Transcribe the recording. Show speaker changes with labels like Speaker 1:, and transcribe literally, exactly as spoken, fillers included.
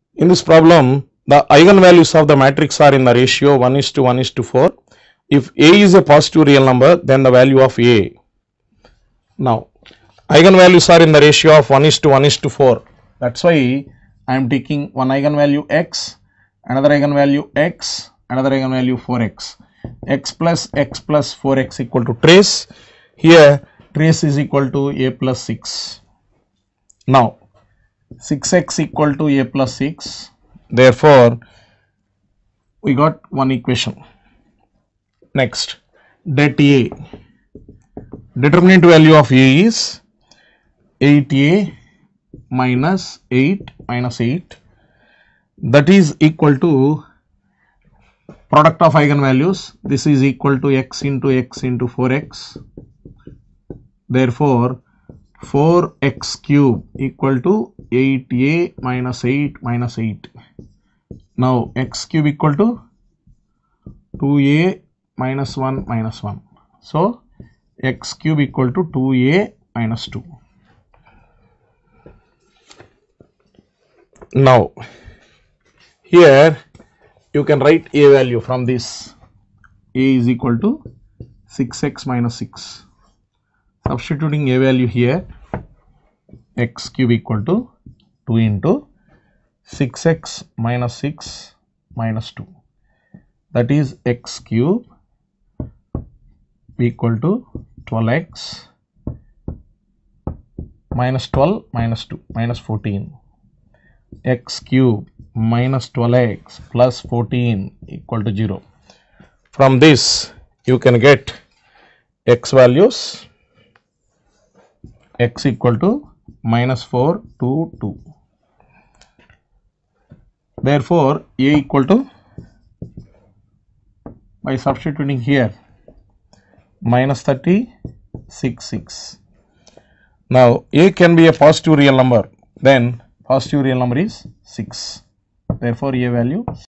Speaker 1: In this problem, the eigenvalues of the matrix are in the ratio one is to one is to four. If A is a positive real number, then the value of A. Now, eigenvalues are in the ratio of one is to one is to four. That's why I am taking one eigenvalue x, another eigenvalue x, another eigenvalue four x. X plus x plus four x equal to trace. Here, trace is equal to A plus six. Now, six x equal to A plus six. Therefore, we got one equation. Next, det A. Determinant value of A is eight A minus eight minus eight. That is equal to product of eigenvalues. This is equal to x into x into four x. Therefore, four x cube equal to eight A minus eight minus eight. Now, x cube equal to two A minus one minus one. So, x cube equal to two A minus two. Now, here you can write A value from this. A is equal to six x minus six. Substituting A value here, x cube equal to two into six x minus six minus two. That is x cube equal to twelve x minus twelve minus two minus fourteen. X cube minus twelve x plus fourteen equal to zero. From this you can get x values. X equal to minus four, two, two. Therefore, A equal to, by substituting here, minus thirty, six, six. Now, A can be a positive real number, then positive real number is six. Therefore, A value